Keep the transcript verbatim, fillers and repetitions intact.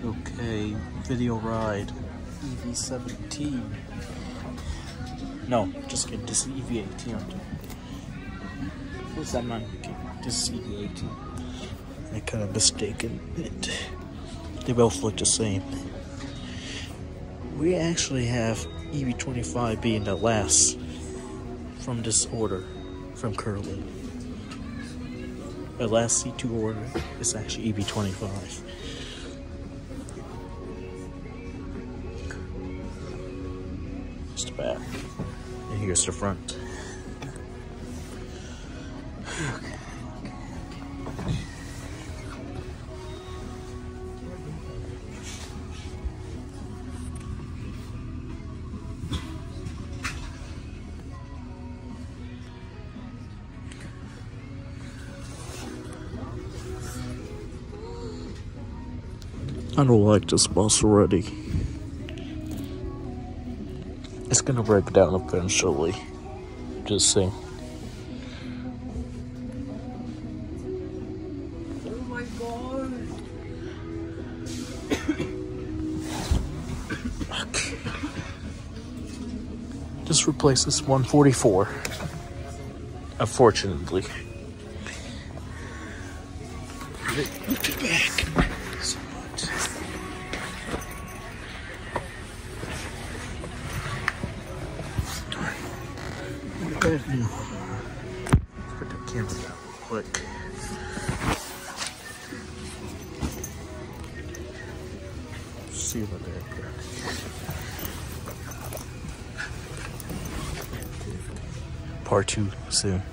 Okay, video ride, E V seventeen. No, just kidding, this is E V eighteen. What's that man? This is E V eighteen. I kind of mistaken it. They both look the same. We actually have E V twenty-five being the last from this order from Curly. The last C two order is actually E V twenty-five. It's the back. And here's the front. Okay. I don't like this bus already. It's gonna break down eventually. Just saying. Oh my god! Okay. Just replace this one forty-four. Unfortunately. Look it back. Let's put the camera down real quick. See what they're good. Part two soon.